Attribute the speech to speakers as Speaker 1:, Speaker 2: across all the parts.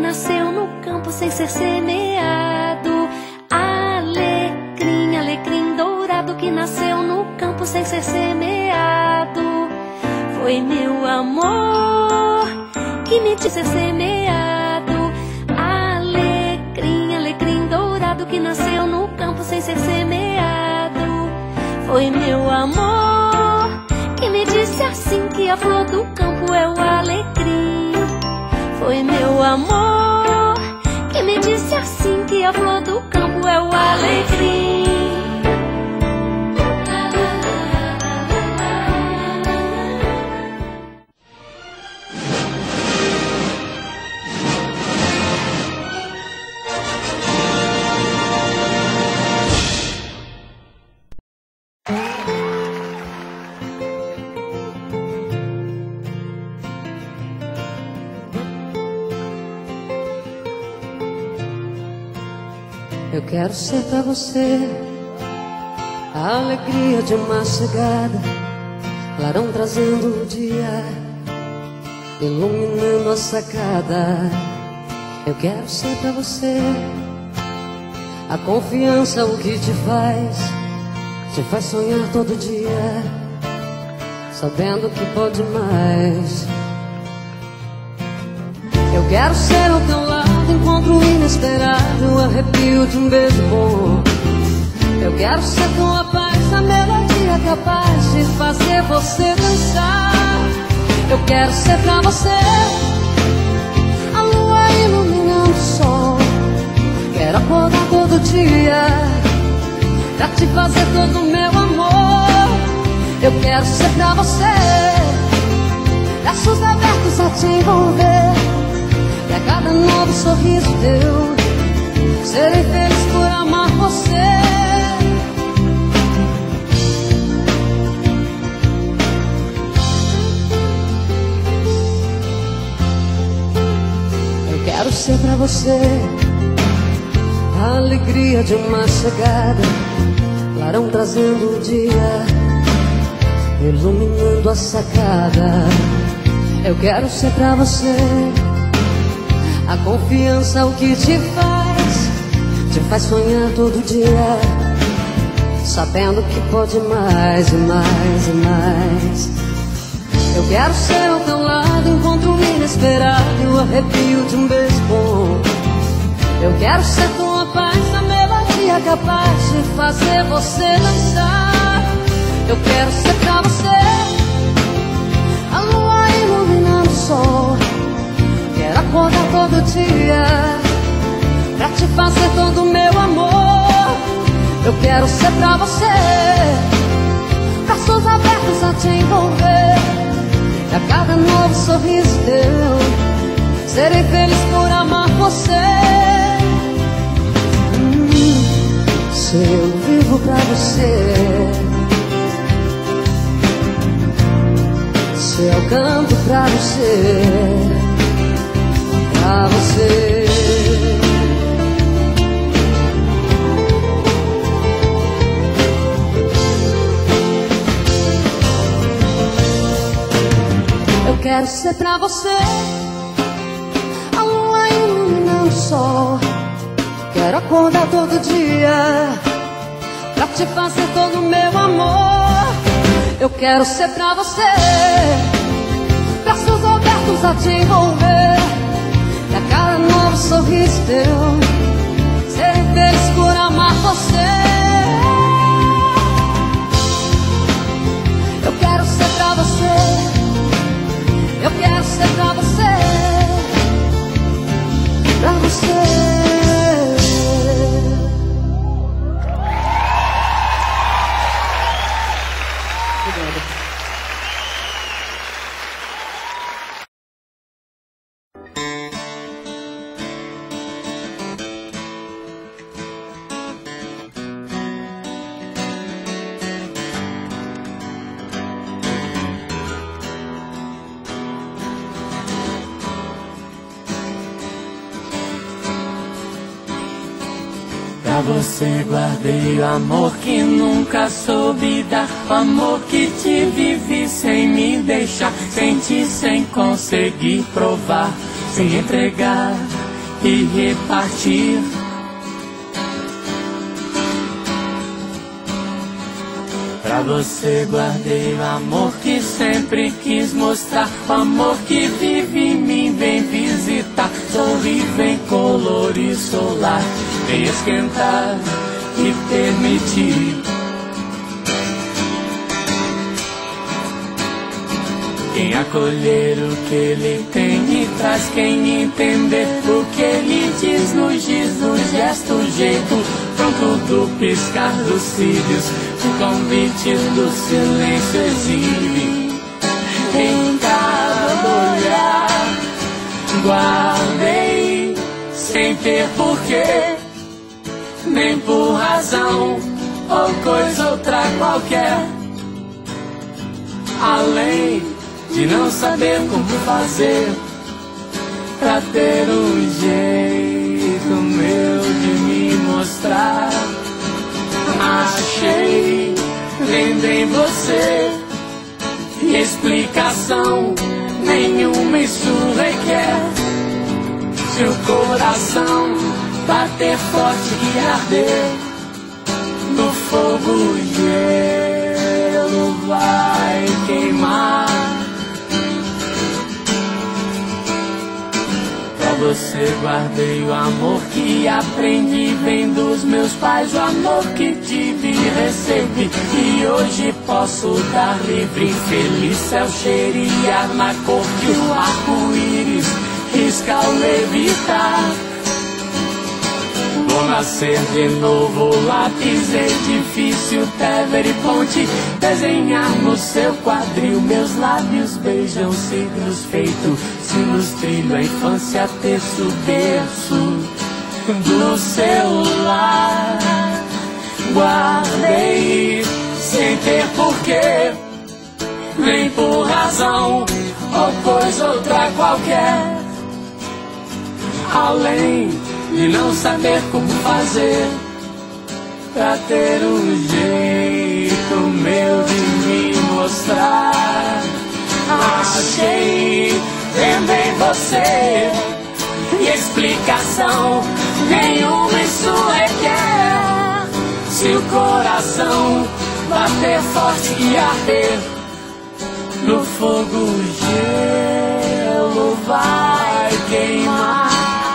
Speaker 1: nasceu no campo sem ser semeado. Alecrim, alecrim dourado que nasceu no campo sem ser semeado. Foi meu amor que me disse ser semeado. Alecrim, alecrim dourado que nasceu no campo sem ser semeado. Foi meu amor que me disse assim que a flor do campo é o alecrim. Foi meu amor que me disse assim que a flor do campo é o alecrim.
Speaker 2: Eu quero ser pra você a alegria de uma chegada, clarão trazendo o dia, iluminando a sacada. Eu quero ser pra você a confiança, o que te faz sonhar todo dia, sabendo que pode mais. Eu quero ser ao teu lado, encontro inesperado, arrepio de um beijo bom. Eu quero ser tua paz, a melodia capaz de fazer você dançar. Eu quero ser pra você a lua iluminando o sol. Quero acordar todo dia pra te fazer todo o meu amor. Eu quero ser pra você braços abertos a te envolver, e a cada novo sorriso teu serei feliz por amar você. Eu quero ser pra você a alegria de uma chegada, clarão trazendo o dia, iluminando a sacada. Eu quero ser pra você a confiança, o que te faz sonhar todo dia, sabendo que pode mais e mais e mais. Eu quero ser ao teu lado, encontro inesperado, o arrepio de um beijo bom. Eu quero ser tua paz, a melodia capaz de fazer você dançar. Eu quero ser pra você a lua iluminando o sol. Quero acordar todo dia pra te fazer todo o meu amor. Eu quero ser pra você braços abertos a te envolver, e a cada novo sorriso teu serei feliz por amar você. Se eu vivo pra você, se eu canto pra você, pra você. Eu quero ser pra você a lua iluminando o sol. Quero acordar todo dia pra te fazer todo o meu amor. Eu quero ser pra você braços abertos a te envolver, e a cada novo sorriso teu serei feliz por amar você. Eu quero ser pra você, eu quero ser pra você, pra você.
Speaker 3: Pra você guardei o amor que nunca soube dar, o amor que te vivi sem me deixar, senti sem conseguir provar, sem entregar e repartir. Pra você guardei o amor que sempre quis mostrar, o amor que vive em mim, vem visitar, sorri, vem colorir solar, vem esquentar e permitir. Quem acolher o que ele tem e traz, quem entender o que ele diz, nos diz no gesto, jeito, pronto do piscar dos cílios, o convite do silêncio exibe. Em cada olhar guardei, sem ter porquê, nem por razão ou coisa outra qualquer, além de não saber como fazer pra ter um jeito meu de me mostrar. Achei, vendo em você, explicação nenhuma isso requer. Se o coração bater forte e arder, no fogo o gelo vai queimar. Pra você guardei o amor que aprendi, vem dos meus pais, o amor que tive e recebi, e hoje posso dar livre. Feliz céu cheirar na cor que o arco-íris risca ao levitar. Vou nascer de novo, lápis, edifício, Tever e ponte, desenhar no seu quadril, meus lábios beijam signos feitos, sinos trilho a infância, terço, berço do seu lar. Guardei sem ter porquê, nem por razão ou coisa outra qualquer, além de não saber como fazer pra ter um jeito meu de me mostrar. Achei, vendo em você, explicação nenhuma isso requer. Se o coração bater forte e arder, no fogo o gelo vai queimar.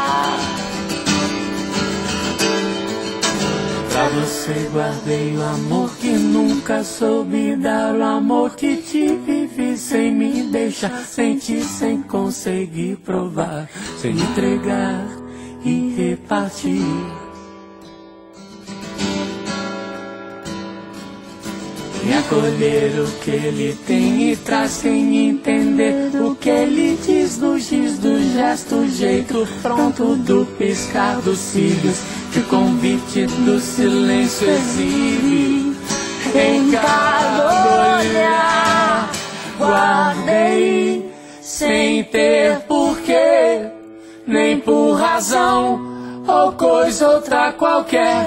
Speaker 3: Pra você guardei o amor que nunca soube dar, o amor que te vive sem me deixar sentir, sem conseguir provar, sem entregar e repartir. E acolher o que ele tem e traz, sem entender o que ele diz, no giz do gesto, jeito pronto do piscar dos cílios, que o convite do silêncio exibe. Em cada olhar guardei, sem ter porquê, nem por razão ou coisa outra qualquer,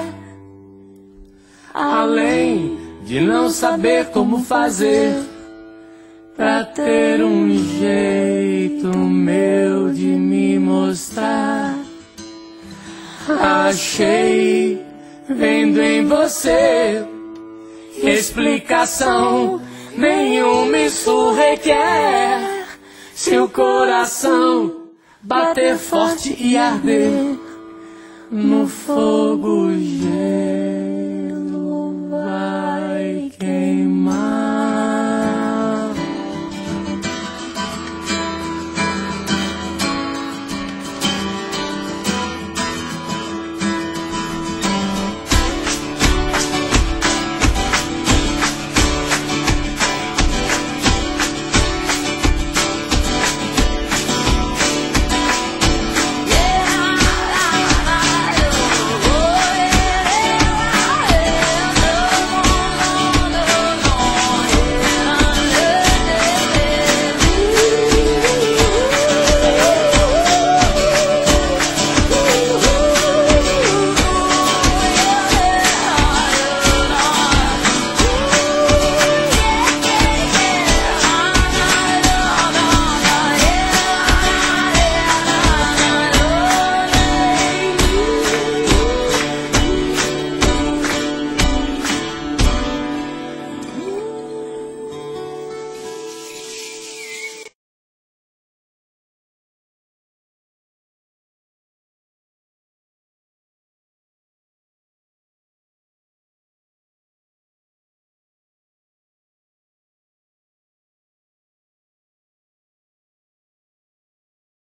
Speaker 3: além de não saber como fazer pra ter um jeito meu de me mostrar. Achei, vendo em você, explicação nenhuma isso requer. Se o coração bater forte e arder, no fogo